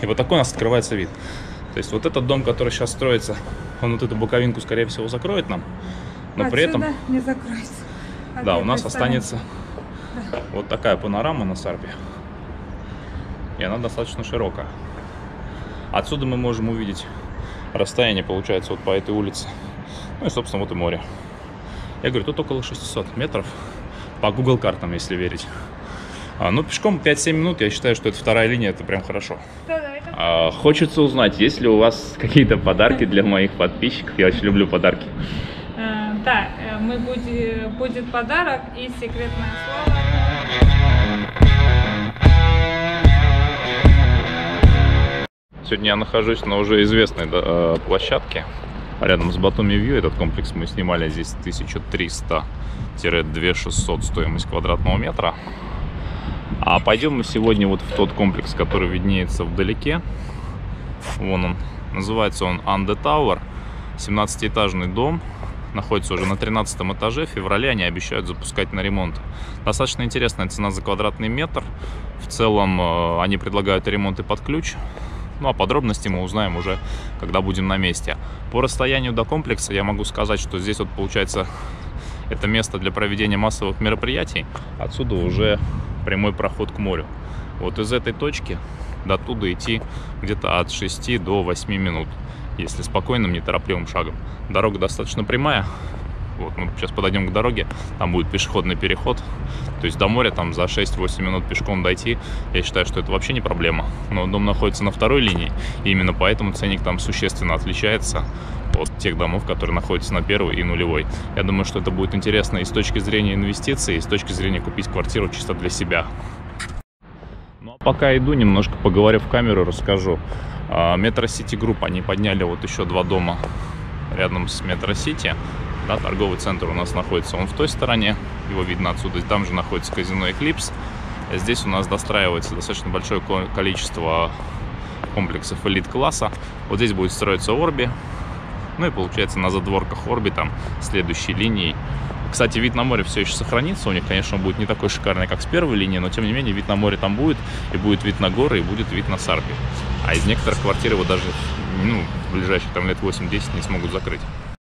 И вот такой у нас открывается вид. То есть вот этот дом, который сейчас строится, он вот эту боковинку, скорее всего, закроет нам. Но при этом не закроется. Да, у нас останется вот такая панорама на Сарпе. И она достаточно широкая. Отсюда мы можем увидеть расстояние, получается, вот по этой улице. Ну и, собственно, вот и море. Я говорю, тут около 600 метров по Google картам, если верить. Ну, пешком 5-7 минут, я считаю, что это вторая линия, это прям хорошо. Хочется узнать, есть ли у вас какие-то подарки для моих подписчиков. Я очень люблю подарки. Да, будет подарок и секретное слово. Сегодня я нахожусь на уже известной площадке рядом с Батуми Вью. Этот комплекс мы снимали, здесь 1300-2600 стоимость квадратного метра. А пойдем мы сегодня вот в тот комплекс, который виднеется вдалеке. Вон он, называется он Ande Tower, 17-этажный дом. Находится уже на 13 этаже. В феврале они обещают запускать на ремонт. Достаточно интересная цена за квадратный метр. В целом они предлагают ремонт и под ключ. Ну а подробности мы узнаем уже, когда будем на месте. По расстоянию до комплекса я могу сказать, что здесь вот получается это место для проведения массовых мероприятий. Отсюда уже прямой проход к морю. Вот из этой точки до туда идти где-то от 6 до 8 минут. Если спокойным, неторопливым шагом. Дорога достаточно прямая. Вот, мы сейчас подойдем к дороге, там будет пешеходный переход. То есть до моря там за 6-8 минут пешком дойти, я считаю, что это вообще не проблема. Но дом находится на второй линии, и именно поэтому ценник там существенно отличается от тех домов, которые находятся на первой и нулевой. Я думаю, что это будет интересно и с точки зрения инвестиций, и с точки зрения купить квартиру чисто для себя. Ну а пока иду, немножко поговорю в камеру, расскажу. Metro City Group, они подняли вот еще 2 дома рядом с Metro City. Да, торговый центр у нас находится он в той стороне, его видно отсюда. Там же находится казино Eclipse. Здесь у нас достраивается достаточно большое количество комплексов элит-класса. Вот здесь будет строиться Orbi. Ну и получается на задворках Orbi там следующей линией. Кстати, вид на море все еще сохранится. У них, конечно, будет не такой шикарный, как с первой линии, но тем не менее вид на море там будет. И будет вид на горы, и будет вид на Сарпе. А из некоторых квартир его даже в ближайшие там лет 8-10 не смогут закрыть.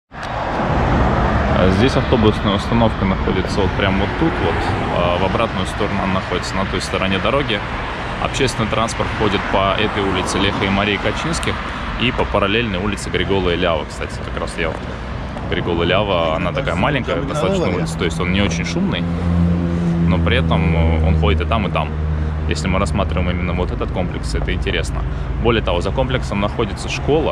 Здесь автобусная установка находится вот прямо вот тут вот. В обратную сторону она находится на той стороне дороги. Общественный транспорт ходит по этой улице Леха и Марии Качинских и по параллельной улице Григола и Лява. Кстати, как раз я Григола и Лява, она такая маленькая достаточно улица, то есть он не очень шумный, но при этом он ходит и там, и там. Если мы рассматриваем именно вот этот комплекс, это интересно. Более того, за комплексом находится школа.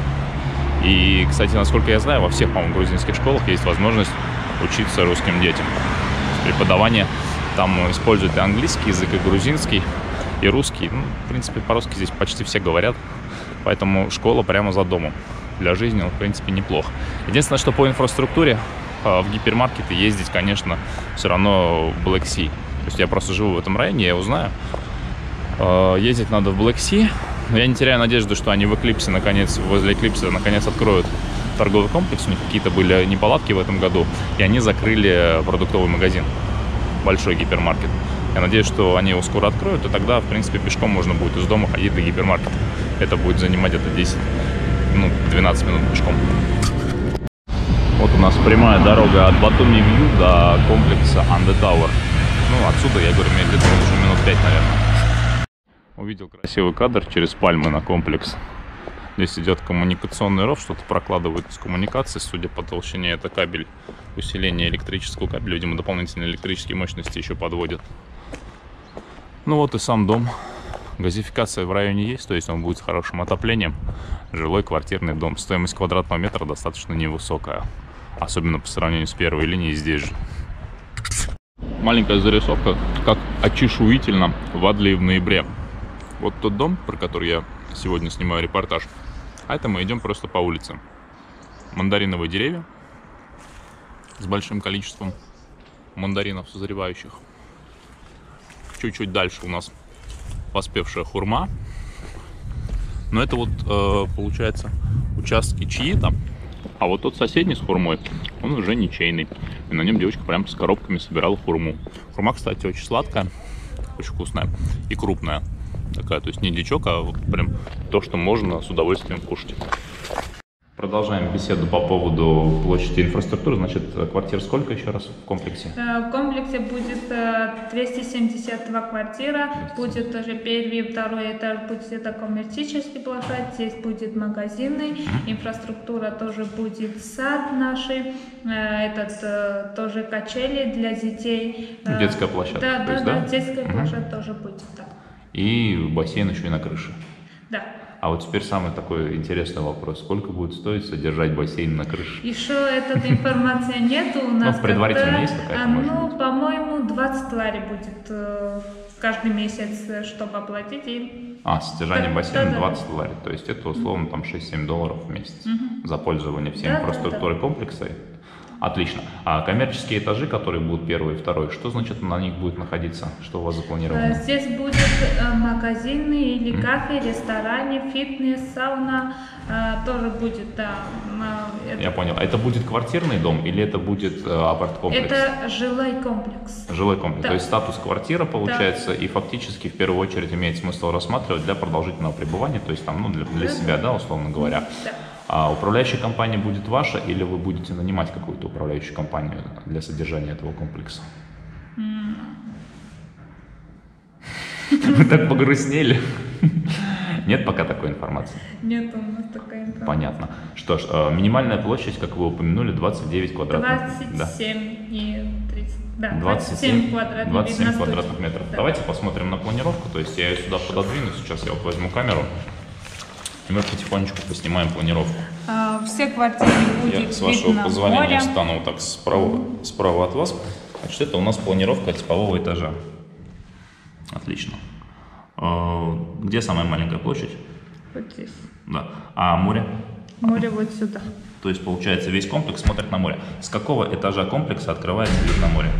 И, кстати, насколько я знаю, во всех, по-моему, грузинских школах есть возможность учиться русским детям. Преподавание там используют и английский язык, и грузинский, и русский. Ну, в принципе, по-русски здесь почти все говорят. Поэтому школа прямо за домом. Для жизни он, в принципе, неплох. Единственное, что по инфраструктуре в гипермаркеты ездить, конечно, все равно в Black Sea. То есть я просто живу в этом районе, я его знаю. Ездить надо в Black Sea. Но я не теряю надежды, что они в Eclipse, наконец, возле Eclipse, наконец, откроют торговый комплекс. У них какие-то были неполадки в этом году, и они закрыли продуктовый магазин, большой гипермаркет. Я надеюсь, что они его скоро откроют, и тогда, в принципе, пешком можно будет из дома ходить до гипермаркета. Это будет занимать где-то 12 минут пешком. Вот у нас прямая дорога от Батуми Вью до комплекса Ande Tower. Ну, отсюда, я говорю, мне где-то уже минут 5, наверное. Увидел красивый кадр через пальмы на комплекс. Здесь идет коммуникационный ров, что-то прокладывают из коммуникации. Судя по толщине, это кабель усиления электрического кабеля. Видимо, дополнительные электрические мощности еще подводят. Ну вот и сам дом. Газификация в районе есть, то есть он будет с хорошим отоплением. Жилой квартирный дом. Стоимость квадратного метра достаточно невысокая. Особенно по сравнению с первой линией здесь же. Маленькая зарисовка, как очешуительно в Адлее в ноябре. Вот тот дом, про который я сегодня снимаю репортаж. А это мы идем просто по улице. Мандариновые деревья с большим количеством мандаринов созревающих. Чуть-чуть дальше у нас поспевшая хурма. Но это вот получается участки чьи-то. А вот тот соседний с хурмой, он уже ничейный. И на нем девочка прям с коробками собирала хурму. Хурма, кстати, очень сладкая, очень вкусная и крупная. Такая, то есть не дичок, а прям то, что можно с удовольствием кушать. Продолжаем беседу по поводу площади инфраструктуры. Значит, квартир сколько еще раз в комплексе? В комплексе будет 272 квартира, будет тоже первый и второй этаж, будет это коммерческий площадь, здесь будет магазины, инфраструктура тоже будет сад наши, тоже качели для детей. Детская площадка. Да, детская площадка тоже будет, да. И бассейн еще и на крыше. Да. А вот теперь самый такой интересный вопрос. Сколько будет стоить содержать бассейн на крыше? Еще этой информации нету у нас. Предварительно есть какая-то? По-моему, 20 лари будет каждый месяц, чтобы оплатить. Содержание бассейна 20 лари. То есть это условно там $6-7 в месяц за пользование всей инфраструктурой комплекса. Отлично. А коммерческие этажи, которые будут первый и второй, что значит на них будет находиться? Что у вас запланировано? Здесь будет магазины или кафе, рестораны, фитнес, сауна, тоже будет, да. Я понял. Это будет квартирный дом или это будет апарт-комплекс? Это жилой комплекс. Жилой комплекс. Да. То есть статус квартира получается, и фактически в первую очередь имеет смысл рассматривать для продолжительного пребывания, то есть там, для себя, да, условно говоря. Да. А управляющая компания будет ваша или вы будете нанимать какую-то управляющую компанию для содержания этого комплекса? Вы так погрустнели. Нет пока такой информации? Нет у нас такой информации. Понятно. Что ж, минимальная площадь, как вы упомянули, 29 квадратных метров. 27 и 30. Да, 27 квадратных квадратных метров. Да. Давайте посмотрим на планировку. То есть я ее сюда пододвину. Сейчас я вот возьму камеру. И мы потихонечку поснимаем планировку. Все квартиры будет Я, с вашего видно позволения, море. встану вот так справа от вас. Значит, это у нас планировка типового этажа. Отлично. Где самая маленькая площадь? Вот здесь. Да. А море? Море вот сюда. То есть, получается, весь комплекс смотрит на море. С какого этажа комплекса открывается вид на море?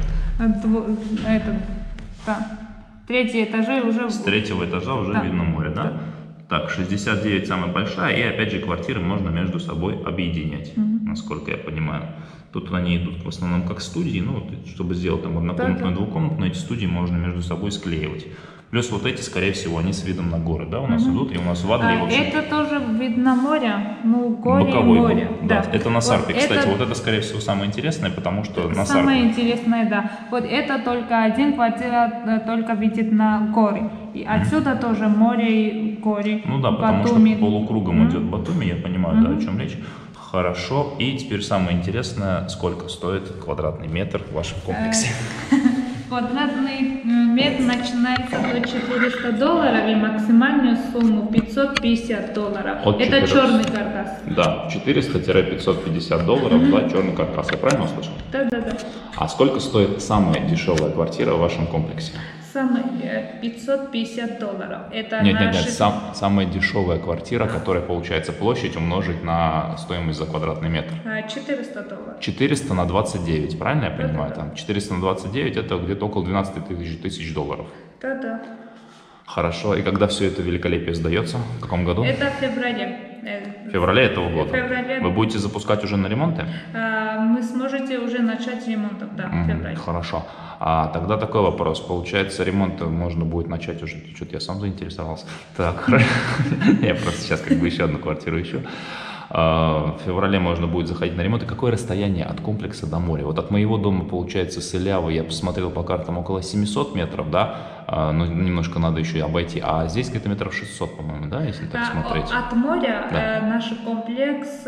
Третий этажи уже... С третьего этажа уже видно море, да? Да. Так, 69 самая большая, и опять же квартиры можно между собой объединять, насколько я понимаю. Тут они идут в основном как студии, чтобы сделать там однокомнатную, двухкомнатную, эти студии можно между собой склеивать. Плюс вот эти, скорее всего, они с видом на горы, да, у нас идут, и у нас в Адле, в общем... Это тоже видно море, горе, боковой море. Да. Это на Сарпе. Вот Кстати, вот это, скорее всего, самое интересное, потому что на Сарпе. Самое интересное, да. Вот это только один квартира только видит на горы. И отсюда тоже море и горы. Да, потому что полукругом идет Батуми, я понимаю, да, о чем речь. Хорошо. И теперь самое интересное, сколько стоит квадратный метр в вашем комплексе? Квадратный метр начинается до $400 и максимальную сумму $550. Это черный каркас. Да, $400-550 за черный каркас. Я правильно услышал? Да. А сколько стоит самая дешевая квартира в вашем комплексе? Самое $550. Это Нет, самая дешевая квартира, которая, получается, площадь умножить на стоимость за квадратный метр. $400. 400 на 29, правильно я понимаю? Там 400 на 29 это где-то около 12 тысяч долларов. Да. Хорошо. И когда все это великолепие сдается? В каком году? Это в феврале. В феврале этого года? Феврале. Вы будете запускать уже на ремонты? Вы сможете уже начать ремонт, да, в феврале. Хорошо. А тогда такой вопрос. Получается, ремонт можно будет начать уже. Что-то я сам заинтересовался. Так, я просто сейчас еще одну квартиру ищу. В феврале можно будет заходить на ремонт. И какое расстояние от комплекса до моря? Вот от моего дома, получается, с Илявы, я посмотрел по картам, около 700 метров, да? Но немножко надо еще и обойти. А здесь где-то метров 600, по-моему, да, если так смотреть? От моря наш комплекс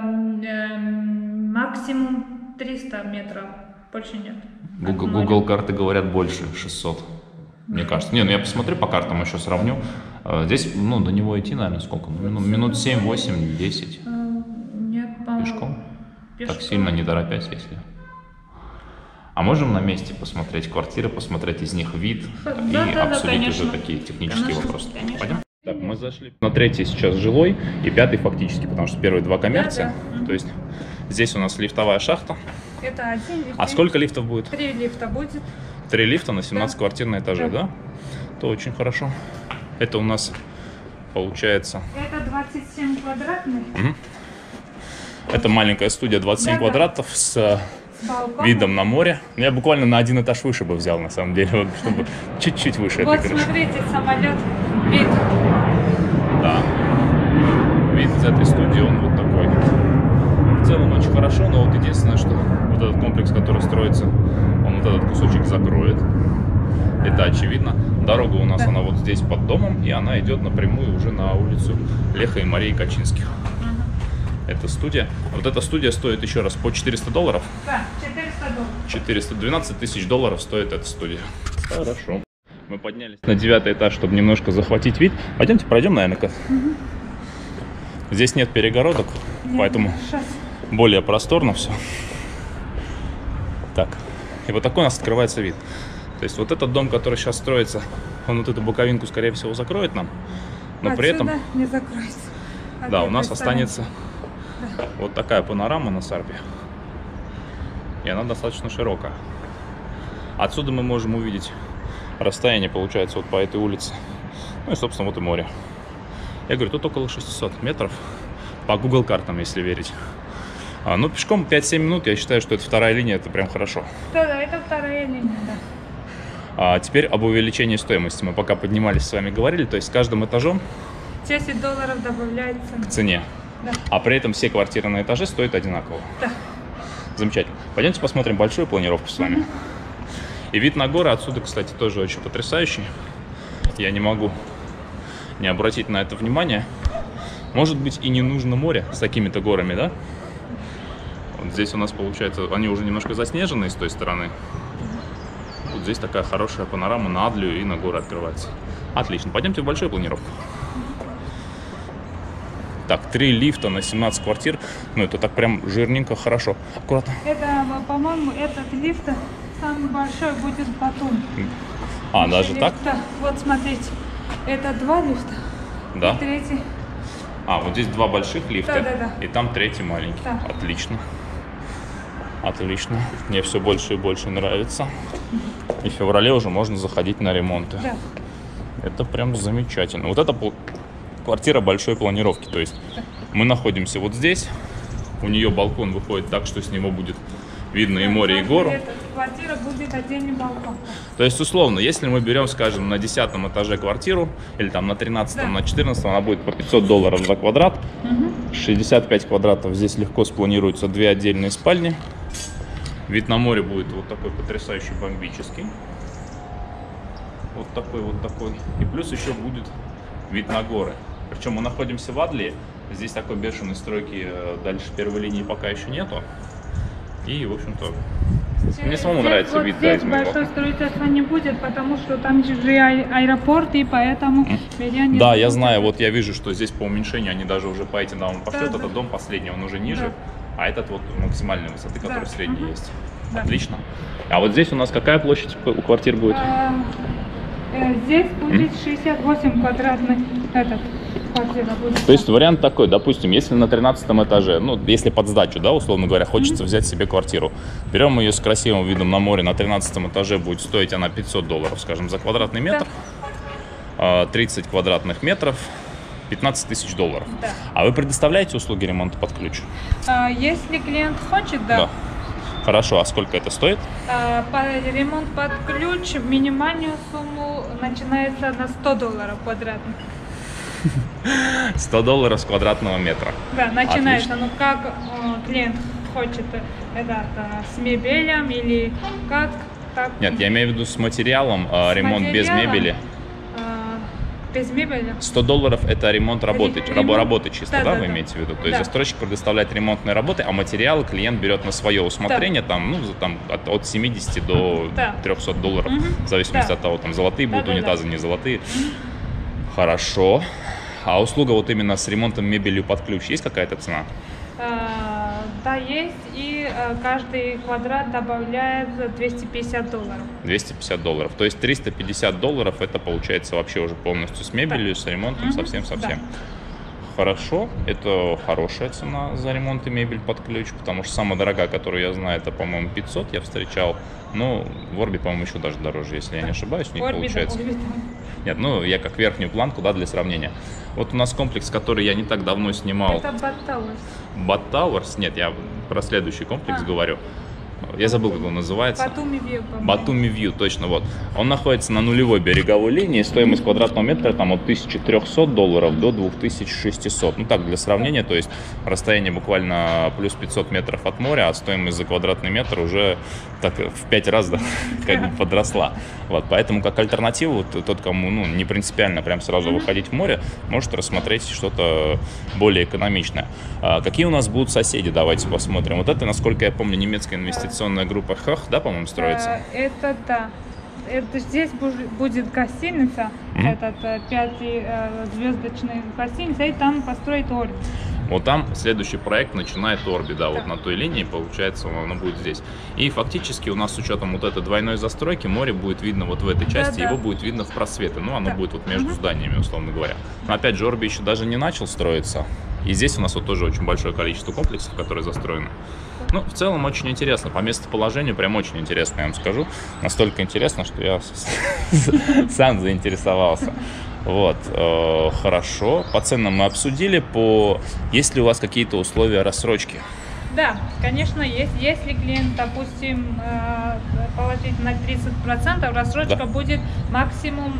максимум 300 метров. Больше нет. Google карты говорят больше 600. Мне кажется. Я посмотрю по картам, еще сравню. Здесь, до него идти, наверное, сколько? Минут 7, 8, 10. Нет, по-моему. Пешком? Так сильно не торопясь, если... А можем на месте посмотреть квартиры, посмотреть из них вид и обсудить уже такие технические вопросы? Пойдем? Так, мы зашли на третий сейчас жилой и пятый фактически, потому что первые два коммерция. То есть здесь у нас лифтовая шахта. Это один лифт. А сколько лифтов будет? 3 лифта будет. 3 лифта на 17 квартир на этаже, да? Это очень хорошо. Это у нас получается... Это 27 квадратных. Это маленькая студия, 27 квадратов с видом на море. Я буквально на один этаж выше бы взял, на самом деле, чтобы чуть-чуть выше этой крыши. Вот смотрите, самолет. Вид. Да. Вид из этой студии, он вот такой. В целом очень хорошо, но вот единственное, что вот этот комплекс, который строится, он вот этот кусочек закроет. Это очевидно. Дорога у нас, она вот здесь под домом, и она идет напрямую уже на улицу Леха и Марии Качинских. Это студия. Вот эта студия стоит, еще раз, по $400? Да, $400. 412 тысяч долларов стоит эта студия. Хорошо. Мы поднялись на 9-й этаж, чтобы немножко захватить вид. Пойдемте пройдем, наверное. Здесь нет перегородок, поэтому более просторно все. Так, и вот такой у нас открывается вид. То есть вот этот дом, который сейчас строится, он вот эту боковинку, скорее всего, закроет нам. Но при этом не закроется. Да, у нас останется вот такая панорама на Сарпе. И она достаточно широкая. Отсюда мы можем увидеть расстояние, получается, вот по этой улице. Ну и, собственно, вот и море. Я говорю, тут около 600 метров по Google картам, если верить. Ну, пешком 5-7 минут, я считаю, что это вторая линия, это прям хорошо. Да, это вторая линия, да. Теперь об увеличении стоимости. Мы пока поднимались с вами говорили, то есть с каждым этажом $10 добавляется к цене. Да. А при этом все квартиры на этаже стоят одинаково. Да. Замечательно. Пойдемте посмотрим большую планировку с вами. И вид на горы отсюда, кстати, тоже очень потрясающий. Я не могу не обратить на это внимание. Может быть, и не нужно море с такими-то горами, да? Вот здесь у нас, получается, они уже немножко заснеженные с той стороны. Вот здесь такая хорошая панорама на Адлию и на горы открывается. Отлично. Пойдемте в большую планировку. Так, 3 лифта на 17 квартир. Ну, это так прям жирненько, хорошо. Аккуратно. Это, по-моему, этот лифт самый большой будет потом. Даже так? Вот, смотрите. Это 2 лифта. Да. И третий. Вот здесь 2 больших лифта. Да. И там 3-й маленький. Да. Отлично. Отлично. Мне все больше и больше нравится. И в феврале уже можно заходить на ремонты. Да. Это прям замечательно. Вот это квартира большой планировки. То есть мы находимся вот здесь. У нее балкон выходит так, что с него будет видно и море, и гору. Эта квартира будет отдельный балкон. То есть, условно, если мы берем, скажем, на 10-м этаже квартиру, или там на 13-м, на 14-м, она будет по $500 за квадрат. 65 квадратов. Здесь легко спланируются 2 отдельные спальни. Вид на море будет вот такой потрясающий, бомбический. Вот такой. И плюс еще будет вид на горы. Причем мы находимся в Адлии. Здесь такой бешеной стройки дальше первой линии пока еще нету. И, в общем-то, мне самому нравится вид. Здесь большое строительство не будет, потому что там же аэропорт, и поэтому... Да, я знаю, вот я вижу, что здесь по уменьшению они даже уже по этим домам пошли. Этот дом последний, он уже ниже, а этот вот максимальной высоты, который средний есть. Отлично. А вот здесь у нас какая площадь у квартир будет? Здесь будет 68 квадратных квартира будет. То есть вариант такой, допустим, если на 13-м этаже, ну, если под сдачу, да, условно говоря, хочется взять себе квартиру, берем ее с красивым видом на море, на 13-м этаже будет стоить она $500, скажем, за квадратный метр, 30 квадратных метров, $15 тысяч. Да. А вы предоставляете услуги ремонта под ключ? Если клиент хочет, да. Хорошо, а сколько это стоит? Ремонт под ключ, минимальную сумму начинается на $100 квадратных. $100 с квадратного метра. Да, начинается. Отлично. Ну, как клиент хочет, это с мебелем или как? Так. Нет, я имею в виду с материалом, ремонт без мебели. Без мебели. $100 это ремонт работы чисто, да, вы имеете в виду? То есть да. застройщик предоставляет ремонтные работы, а материалы клиент берет на свое усмотрение, там, от 70 до $300, в зависимости от того, там золотые будут унитазы, не золотые. Хорошо. А услуга вот именно с ремонтом мебелью под ключ, есть какая-то цена? Да, есть, и каждый квадрат добавляется $250. $250. То есть $350 это получается вообще уже полностью с мебелью, с ремонтом, совсем-совсем. Хорошо, это хорошая цена за ремонт и мебель под ключ, потому что самая дорогая, которую я знаю, это, по-моему, 500 я встречал. Но в Орби, по-моему, еще даже дороже, если я не ошибаюсь, у них получается. Нет, ну я как верхнюю планку, да, для сравнения. Вот у нас комплекс, который я не так давно снимал. Это Bad Towers. Bad Towers? Нет, я про следующий комплекс говорю. Я забыл, как он называется. Батуми Вью. Батуми Вью, точно, вот. Он находится на нулевой береговой линии, стоимость квадратного метра там от $1300 до 2600. Ну так, для сравнения, то есть расстояние буквально плюс 500 метров от моря, а стоимость за квадратный метр уже так в 5 раз, да, как бы подросла. Вот, поэтому как альтернативу, вот, тот, кому не принципиально прям сразу выходить в море, может рассмотреть что-то более экономичное. Какие у нас будут соседи, давайте посмотрим. Вот это, насколько я помню, немецкая инвестиционная группа Хах, да, по-моему, строится? Это да. Это здесь будет гостиница, этот 5-звездочная гостиница, и там построить Орби. Вот там следующий проект начинает Орби, да, вот на той линии, получается, оно будет здесь. И фактически у нас с учетом вот этой двойной застройки море будет видно вот в этой части, его будет видно в просветы, ну, оно будет вот между зданиями, условно говоря. Но опять же, Орби еще даже не начал строиться, и здесь у нас вот тоже очень большое количество комплексов, которые застроены. Ну, в целом очень интересно, по местоположению прям очень интересно, я вам скажу. Настолько интересно, что я сам заинтересовался. Вот, хорошо. По ценам мы обсудили. Есть ли у вас какие-то условия рассрочки? Да, конечно, есть. Если клиент, допустим, положить на 30%, рассрочка будет максимум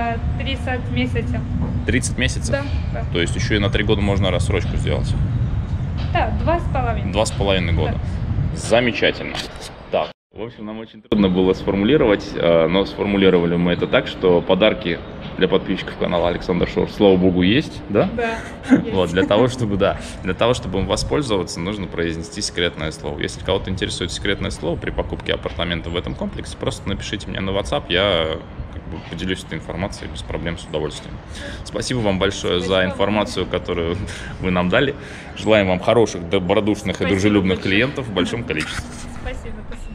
30 месяцев. 30 месяцев? Да. То есть еще и на 3 года можно рассрочку сделать? Да, 2,5. 2,5 года. Да. Замечательно. Так, в общем, нам очень трудно было сформулировать, но сформулировали мы это так, что подарки для подписчиков канала Александр Шор, слава богу, есть, да? Да. Вот, для того, чтобы им воспользоваться, нужно произнести секретное слово. Если кого-то интересует секретное слово при покупке апартамента в этом комплексе, просто напишите мне на WhatsApp, я поделюсь этой информацией без проблем, с удовольствием. Спасибо вам большое за информацию, которую вы нам дали. Желаем вам хороших, добродушных и дружелюбных клиентов в большом количестве. Спасибо.